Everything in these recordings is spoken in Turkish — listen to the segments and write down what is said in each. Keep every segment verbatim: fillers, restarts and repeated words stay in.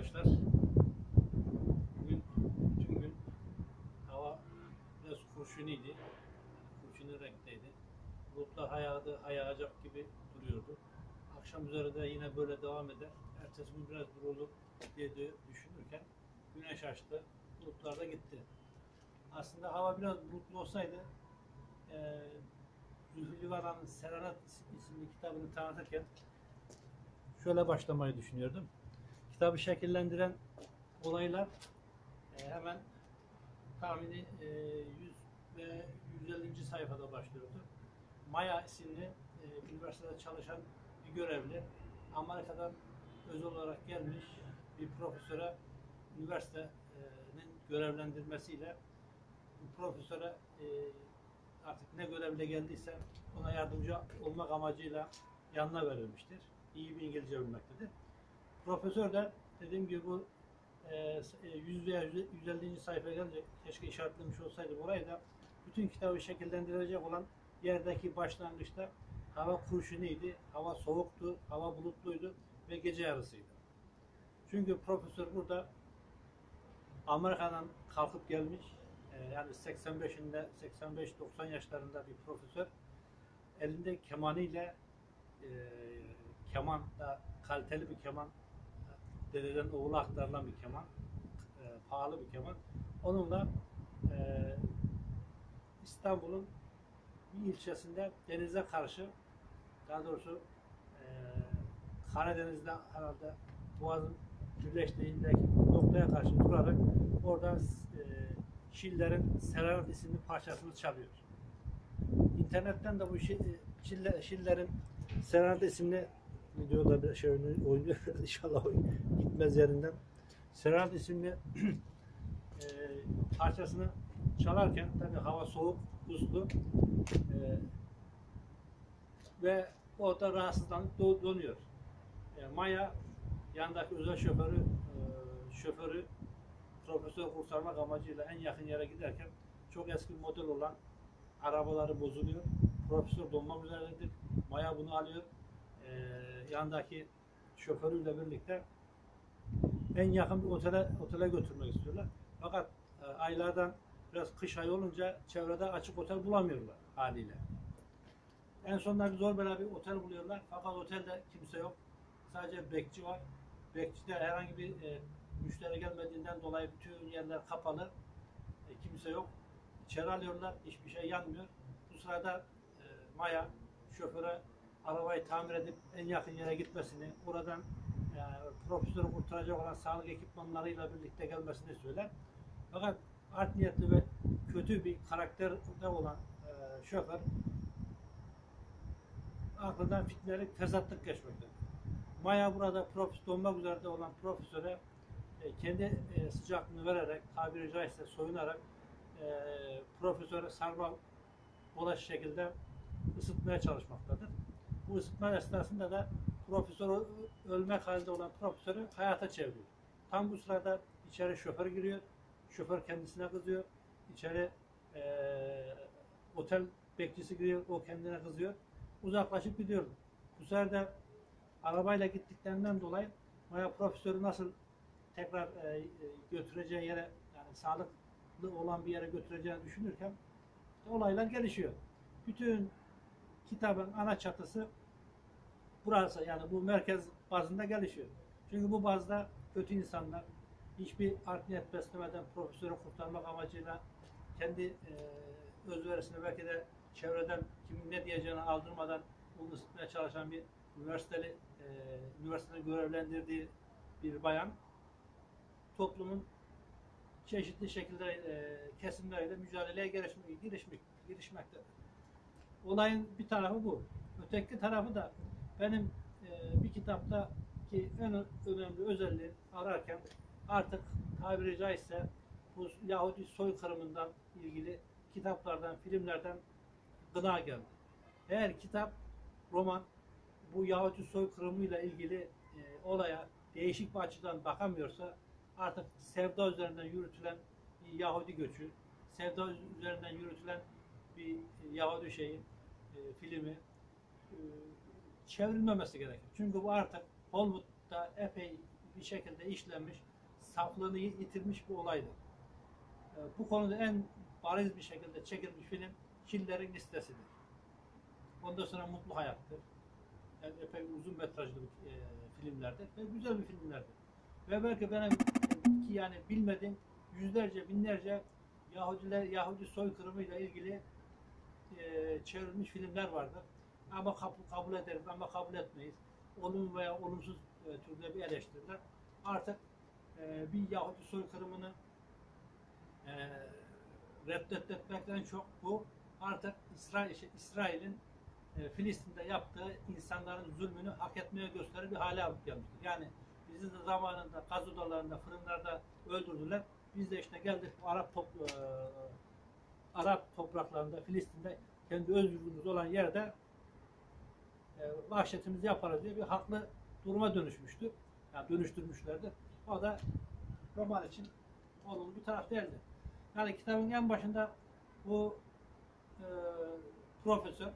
arkadaşlar. Bugün bütün gün hava biraz kurşuniydi. Kurşuni renkteydi. Bulutlar hayağdı, hayağacak gibi duruyordu. Akşam üzeri de yine böyle devam eder. Ertesi gün biraz durulur diye düşünürken güneş açtı. Bulutlar da gitti. Aslında hava biraz bulutlu olsaydı e, Zülfü Livaneli'nin Serenat isimli kitabını tanıtırken şöyle başlamayı düşünüyordum. Kitabı şekillendiren olaylar e, hemen tahmini e, yüz ve yüz ellinci sayfada başlıyordu. Maya isimli e, üniversitede çalışan bir görevli Amerika'dan özel olarak gelmiş bir profesöre üniversitenin görevlendirmesiyle bu profesöre e, artık ne görevle geldiyse ona yardımcı olmak amacıyla yanına verilmiştir. İyi bir İngilizce bilmektedir. Profesör de dediğim gibi bu e, yüz veya yüz ellinci sayfaya gelince keşke işaretlemiş olsaydı burayı da bütün kitabı şekillendirecek olan yerdeki başlangıçta hava kurşuniydi, hava soğuktu, hava bulutluydu ve gece yarısıydı. Çünkü profesör burada Amerika'dan kalkıp gelmiş, e, yani seksen beşinde, seksen beş doksan yaşlarında bir profesör elinde kemanıyla e, keman da kaliteli bir keman, dededen oğula aktarılan bir keman, e, pahalı bir keman. Onunla e, İstanbul'un bir ilçesinde denize karşı, daha doğrusu e, Karadeniz'de herhalde Boğaz'ın birleştiğindeki noktaya karşı durarak oradan e, Şiller'in Serenat isimli parçasını çalıyor. İnternetten de bu Şiller'in Serenat isimli videoda bir şey oynuyor. İnşallah gitmez yerinden. Serenat isimli e, parçasını çalarken tabii hava soğuk, buzlu e, ve orada rahatsızlanıp donuyor. E, Maya yandaki özel şoförü e, şoförü profesör kurtarmak amacıyla en yakın yere giderken çok eski model olan arabaları bozuluyor. Profesör donmak üzeredir. Maya bunu alıyor. E, yandaki şoförüyle birlikte en yakın bir otele otele götürmek istiyorlar. Fakat e, aylardan biraz kış ayı olunca çevrede açık otel bulamıyorlar haliyle. En sonunda bir zor bela bir otel buluyorlar. Fakat otelde kimse yok. Sadece bekçi var. Bekçide herhangi bir e, müşteri gelmediğinden dolayı bütün yerler kapalı. E, kimse yok. İçeri alıyorlar. Hiçbir şey yanmıyor. Bu sırada e, Maya şoföre arabayı tamir edip en yakın yere gitmesini, oradan e, profesörü kurtaracak olan sağlık ekipmanlarıyla birlikte gelmesini söyler. Fakat art niyetli ve kötü bir karakterde olan e, şoför aklından fitnelik, fesatlık geçmektedir. Maya burada profesör olmak üzere olan profesöre e, kendi e, sıcaklığını vererek, tabiri caizse soyunarak e, profesöre sarmal dolaş şekilde ısıtmaya çalışmaktadır. Bu ısıtma esnasında da profesör ölmek halinde olan profesörü hayata çeviriyor. Tam bu sırada içeri şoför giriyor. Şoför kendisine kızıyor. İçeri e, otel bekçisi giriyor. O kendine kızıyor. Uzaklaşıp gidiyor. Bu sefer de arabayla gittiklerinden dolayı Maya profesörü nasıl tekrar e, götüreceği yere, yani sağlıklı olan bir yere götüreceğini düşünürken işte olaylar gelişiyor. Bütün kitabın ana çatısı burası, yani bu merkez bazında gelişiyor. Çünkü bu bazda kötü insanlar hiçbir art niyet beslemeden profesörü kurtarmak amacıyla kendi e, özverisini belki de çevreden kimin ne diyeceğini aldırmadan bunu ısıtmaya çalışan bir üniversiteli e, üniversitenin görevlendirdiği bir bayan toplumun çeşitli şekilde e, kesimleriyle mücadeleye girişmek, girişmek, girişmektedir. Olayın bir tarafı bu. Öteki tarafı da benim e, bir kitaptaki en önemli özelliği ararken artık tabiri caizse bu Yahudi soykırımından ilgili kitaplardan, filmlerden gına geldi. Eğer kitap, roman bu Yahudi soykırımıyla ilgili e, olaya değişik bir açıdan bakamıyorsa artık sevda üzerinden yürütülen bir Yahudi göçü, sevda üzerinden yürütülen bir Yahudi şeyi, e, filmi e, çevrilmemesi gerekir. Çünkü bu artık Hollywood'da epey bir şekilde işlenmiş, saflığını yitirmiş bir olaydı. E, bu konuda en bariz bir şekilde çekilmiş film Schindler'in Listesi'dir. Ondan sonra Mutlu Hayat'tır. Yani epey uzun metrajlı bir, e, filmlerdir ve güzel bir filmlerdir. Ve belki benim ki yani bilmediğim yüzlerce, binlerce Yahudiler, Yahudi soykırımıyla ilgili e, çevrilmiş filmler vardır. Ama kabul, kabul ederiz ama kabul etmeyiz. Olumlu veya olumsuz e, türde bir eleştiriler. Artık e, bir Yahudi soykırımını e, reddetmekten çok bu artık İsrail, şey, İsrail'in e, Filistin'de yaptığı insanların zulmünü hak etmeye gösterir bir hale alıp gelmiştir. Yani bizi de zamanında gaz odalarında, fırınlarda öldürdüler. Biz de işte geldik bu Arap top, e, Arap topraklarında, Filistin'de kendi özgürlüğümüz olan yerde e, vahşetimizi yaparız diye bir haklı duruma dönüşmüştür. Yani dönüştürmüşlerdi. O da roman için olumlu bir taraf değildi. Yani kitabın en başında bu e, profesör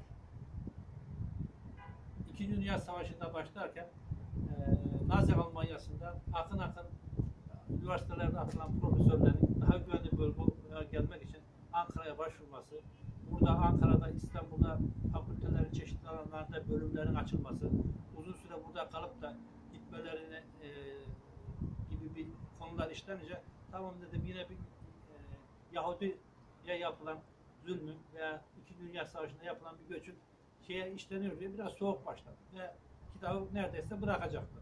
İkinci Dünya Savaşı'nda başlarken e, Nazi Almanya'sında akın akın üniversitelerde atılan profesörlerin daha güvenli bölgeye gelmek için Ankara'ya başvurması, burada Ankara'da, İstanbul'da fakültelerin çeşitli alanlarda bölümlerin açılması, uzun süre burada kalıp da gitmelerini e, gibi bir konular işlenince tamam dedim yine bir e, Yahudi'ye yapılan zulmün veya İkinci Dünya Savaşı'nda yapılan bir göçün şeye işleniyor diye biraz soğuk başladı ve kitabı neredeyse bırakacaktı.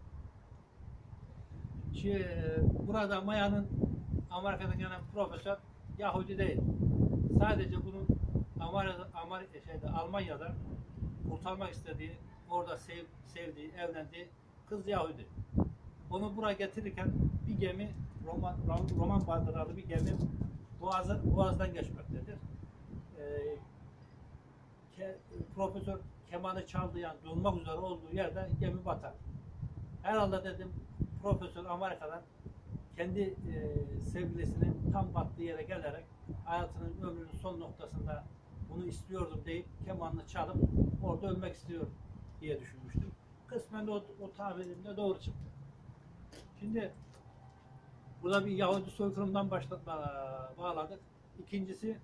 Şey, burada Maya'nın Amerika'dan gelen profesör Yahudi değil. Sadece bunun Amerika'da, Amerika, şeyde, Almanya'da kurtarmak istediği, orada sev, sevdiği, evlendiği kız Yahudi. Onu buraya getirirken bir gemi, Roman, Roman bandıralı bir gemi Boğazı, Boğaz'dan geçmektedir. Ee, ke, profesör kemanı çaldığı yani durmak üzere olduğu yerde gemi batar. Herhalde dedim profesör Amerika'dan kendi e, sevgilisinin tam battığı yere gelerek hayatının ömrünün son noktasında bunu istiyordum deyip kemanını çalıp orada ölmek istiyorum diye düşünmüştüm. Kısmen de o, o tabirimde doğru çıktı. Şimdi burada bir Yahudi soykırımdan başlatma bağladık. İkincisi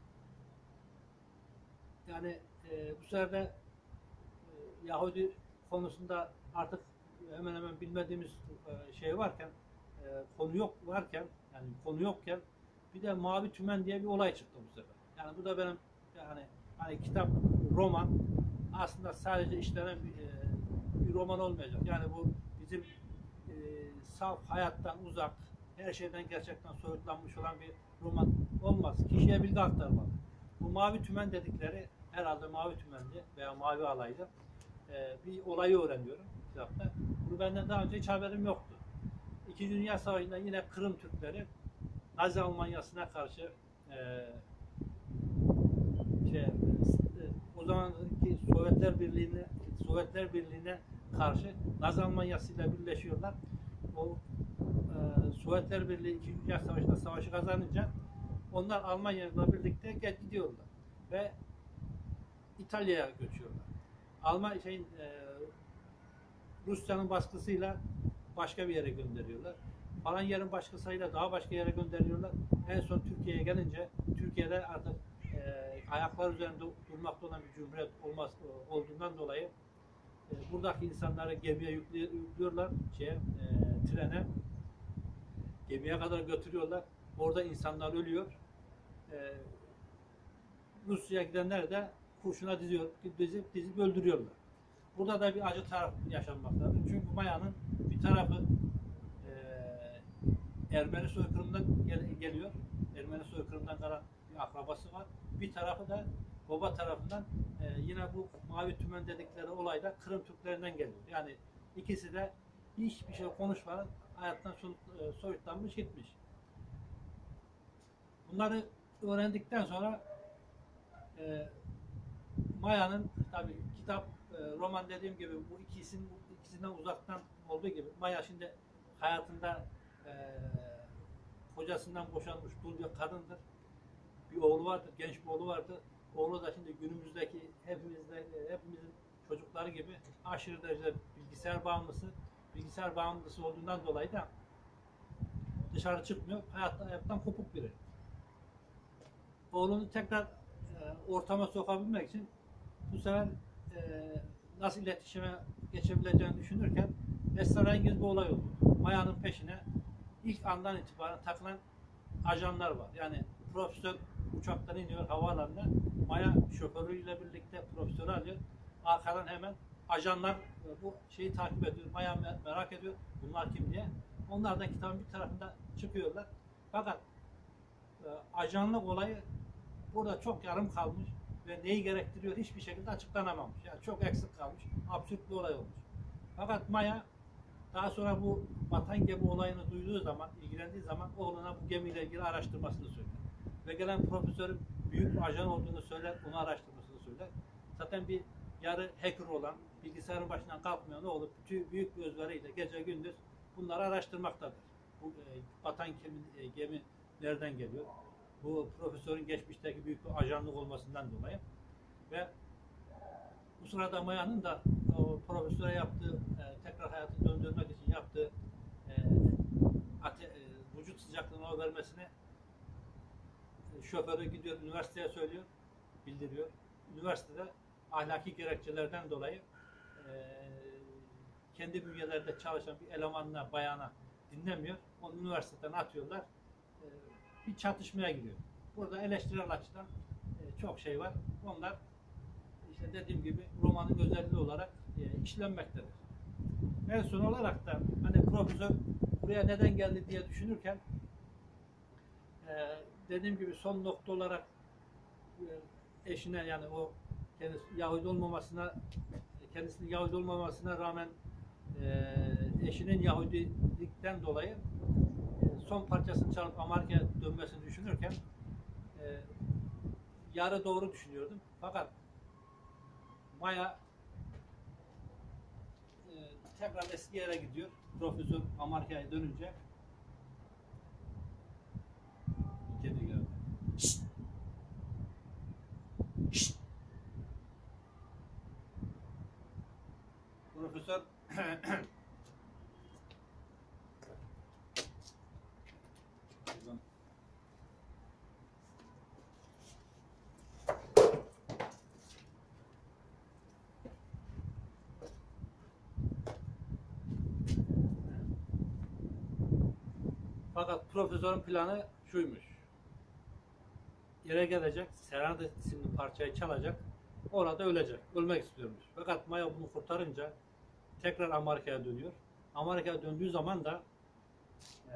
yani e, bu sefer de e, Yahudi konusunda artık hemen hemen bilmediğimiz e, şey varken e, konu yok varken yani konu yokken bir de Mavi Tümen diye bir olay çıktı bu sefer. Yani bu da benim yani hani kitap roman aslında sadece işlenen bir, e, bir roman olmayacak. Yani bu bizim e, saf hayattan uzak her şeyden gerçekten soyutlanmış olan bir roman olmaz. Kişiye bilgi aktarmalı. Bu Mavi Tümen dedikleri herhalde Mavi Tümen'di veya Mavi Alay'dı. E, bir olayı öğreniyorum kitapta. Bunu benden daha önce hiç haberim yoktu. İkinci Dünya Savaşı'nda yine Kırım Türkleri Nazi Almanya'sına karşı e, şey, e, o zamanki Sovyetler Birliği'ne Sovyetler Birliği'ne karşı Nazi Almanya'sıyla birleşiyorlar. O e, Sovyetler Birliği İkinci Dünya Savaşı'nda savaşı kazanınca onlar Almanya'yla birlikte gel gidiyorlar ve İtalya'ya göçüyorlar. Alman şeyin e, Rusya'nın baskısıyla başka bir yere gönderiyorlar. Falan yerin başkasıyla daha başka yere gönderiyorlar. En son Türkiye'ye gelince Türkiye'de artık e, ayaklar üzerinde durmakta olan bir cumhuriyet olmaz, olduğundan dolayı e, buradaki insanları gemiye yüklüyorlar, şeye, e, trene gemiye kadar götürüyorlar. Orada insanlar ölüyor. E, Rusya'ya gidenler de kurşuna diziyor, dizip dizip öldürüyorlar. Burada da bir acı taraf yaşanmaktadır. Çünkü Maya'nın bir tarafı e, Ermeni soykırımından gel geliyor. Ermeni soykırımından kalan bir akrabası var. Bir tarafı da baba tarafından e, yine bu Mavi Tümen dedikleri olayda Kırım Türklerinden geliyor. Yani ikisi de hiçbir şey konuşmadan hayattan e, soyutlanmış gitmiş. Bunları öğrendikten sonra e, Maya'nın tabii kitap, e, roman dediğim gibi bu ikisinin ikisinden uzaktan olduğu gibi Maya şimdi hayatında e, kocasından boşanmış dul bir kadındır. Bir oğlu vardır, genç bir oğlu vardır. Oğlu da şimdi günümüzdeki hepimizde hepimizin çocukları gibi aşırı derecede bilgisayar bağımlısı. Bilgisayar bağımlısı olduğundan dolayı da dışarı çıkmıyor. Hayatta, hayattan kopuk biri. Oğlunu tekrar e, ortama sokabilmek için bu sefer e, nasıl iletişime geçebileceğini düşünürken esrarengiz bir olay oldu. Maya'nın peşine ilk andan itibaren takılan ajanlar var. Yani profesör uçaktan iniyor havaalanına. Maya şoförüyle birlikte profesörü alıyor. Arkadan hemen ajanlar bu şeyi takip ediyor. Maya merak ediyor. Bunlar kim diye. Onlar da kitabın bir tarafında çıkıyorlar. Fakat e, ajanlık olayı burada çok yarım kalmış ve neyi gerektiriyor hiçbir şekilde açıklanamamış. Yani çok eksik kalmış. Absürt bir olay olmuş. Fakat Maya daha sonra bu batan gemi olayını duyduğu zaman, ilgilendiği zaman oğluna bu gemiyle ilgili araştırmasını söyler. Ve gelen profesörün büyük bir ajan olduğunu söyler, onu araştırmasını söyler. Zaten bir yarı hacker olan, bilgisayarın başından kalkmayan oğlu büyük bir özveriyle gece gündüz bunları araştırmaktadır. Bu e, batan gemi, e, gemi nereden geliyor? Bu profesörün geçmişteki büyük bir ajanlık olmasından dolayı. Ve bu sırada Maya'nın da o profesöre yaptığı, e, tekrar hayatını döndürmek için yaptığı e, ate, e, vücut sıcaklığını o vermesini e, şoförü gidiyor, üniversiteye söylüyor, bildiriyor. Üniversitede ahlaki gerekçelerden dolayı e, kendi bünyelerinde çalışan bir elemanla, bayana dinlemiyor. Onu üniversiteden atıyorlar. E, bir çatışmaya giriyor. Burada eleştirel açıdan e, çok şey var. Onlar işte dediğim gibi romanın özelliği olarak e, işlenmektedir. En son olarak da hani profesör buraya neden geldi diye düşünürken e, dediğim gibi son nokta olarak e, eşine yani o kendisi Yahudi olmamasına kendisinin Yahudi olmamasına rağmen e, eşinin Yahudilikten dolayı e, son parçasını çalıp Amerika'ya dönmesini düşünürken e, yarı doğru düşünüyordum. Fakat Maya e, tekrar eski yere gidiyor. Profesör Amerika'ya dönünce kedi geldi. Şşt! Şşt! Profesör fakat profesörün planı şuymuş. Yere gelecek, Serenade isimli parçayı çalacak, orada ölecek, ölmek istiyormuş. Fakat Maya bunu kurtarınca tekrar Amerika'ya dönüyor. Amerika'ya döndüğü zaman da e,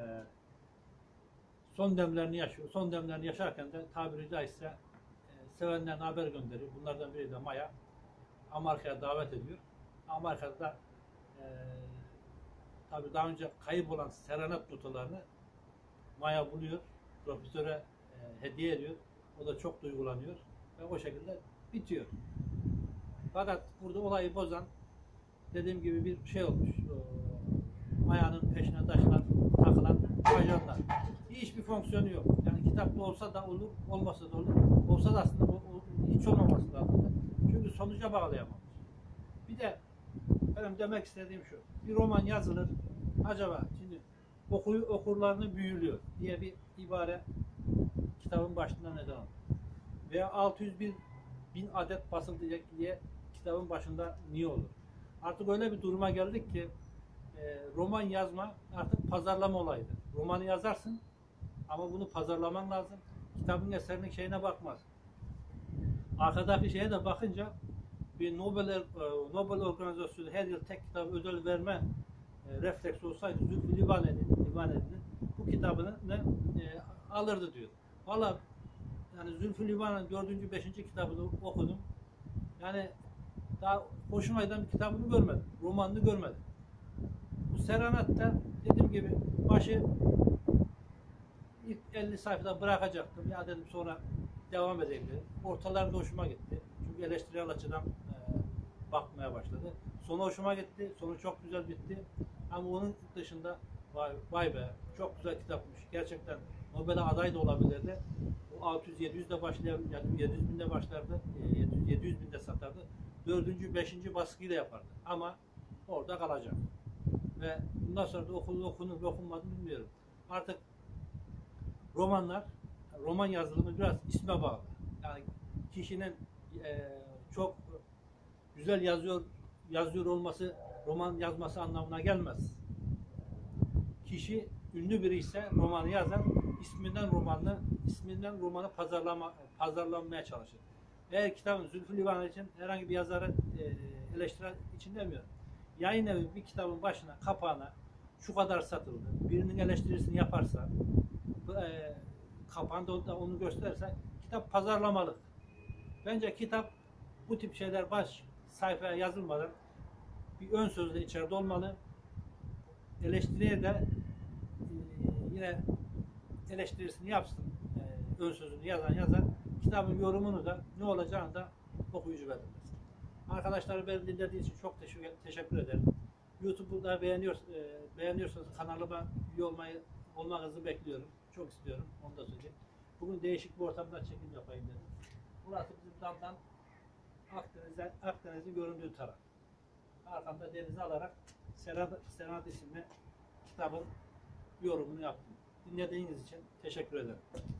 son demlerini yaşıyor. Son demlerini yaşarken de tabiri caizse e, sevenlerine haber gönderiyor. Bunlardan biri de Maya. Amerika'ya davet ediyor. Amerika'da da e, tabii daha önce kayıp olan serenat notalarını Maya buluyor. Profesöre e, hediye ediyor. O da çok duygulanıyor. Ve o şekilde bitiyor. Fakat burada olayı bozan dediğim gibi bir şey olmuş. Maya'nın peşine taşınan, takılan ajanlar. Hiçbir fonksiyonu yok. Yani kitapta olsa da olur, olmasa da olur. Olsa da aslında o, o, hiç olmaması lazım. Çünkü sonuca bağlayamamış. Bir de benim demek istediğim şu. Bir roman yazılır. Acaba şimdi okuyu, okurlarını büyülüyor diye bir ibare kitabın başında neden olur? Veya altı yüz bir bin adet basıldı diye kitabın başında niye olur? Artık öyle bir duruma geldik ki e, roman yazma artık pazarlama olayıdır. Romanı yazarsın ama bunu pazarlaman lazım. Kitabın eserinin şeyine bakmaz. Arkadaki şeye de bakınca bir Nobel, e, Nobel organizasyonu her yıl tek kitap ödül verme e, refleks olsaydı Zülfü Livaneli'nin Livaneli'nin bu kitabını ne e, alırdı diyor. Valla yani Zülfü Livaneli'nin dördüncü, beşinci kitabını okudum. Yani daha hoşuma giden bir kitabını görmedim. Romanını görmedim. Bu Serenat'ta dediğim gibi başı ilk elli sayfada bırakacaktım. Ya dedim sonra devam edeyim dedim. Ortalarında hoşuma gitti. Çünkü eleştirel açıdan e, bakmaya başladı. Sonu hoşuma gitti. Sonu çok güzel bitti. Ama onun dışında vay, vay be çok güzel kitapmış. Gerçekten Nobel'e aday da olabilirdi. O altı yüz yedi yüz de başlayan, yani yedi yüz binde başlardı. yedi yüz binde satardı. Dördüncü, beşinci baskıyı da yapardı. Ama orada kalacak. Ve bundan sonra da okunur, okunur, okunmadı bilmiyorum. Artık romanlar, roman yazılımı biraz isme bağlı. Yani kişinin e, çok güzel yazıyor yazıyor olması roman yazması anlamına gelmez. Kişi ünlü biri ise romanı yazar, isminden romanı isminden romanı pazarlama pazarlanmaya çalışır. Eğer kitabın Zülfü Livaneli için herhangi bir yazarı e, eleştiren için demiyorum. Yayın evi bir kitabın başına, kapağına şu kadar satıldı. Birinin eleştirisini yaparsa, e, kapağında da onu gösterirse kitap pazarlamalı. Bence kitap bu tip şeyler baş sayfaya yazılmadan bir ön sözde içeride olmalı. Eleştiriye de e, yine eleştirisini yapsın. E, ön sözünü yazan yazar. Kitabın yorumunu da ne olacağını da okuyucu belirlesin. Arkadaşlar beni dinlediğiniz için çok teşekkür, teşekkür ederim. YouTube'da beğeniyor, e, beğeniyorsanız kanalıma üye olmayı olmanızı bekliyorum. Çok istiyorum. Onu da söyleyeyim. Bugün değişik bir ortamda çekim yapayım dedim. Burası bizim damdan Akdeniz'e, Akdeniz'in göründüğü taraf. Arkamda denizi alarak Senat, Senat isimli kitabın yorumunu yaptım. Dinlediğiniz için teşekkür ederim.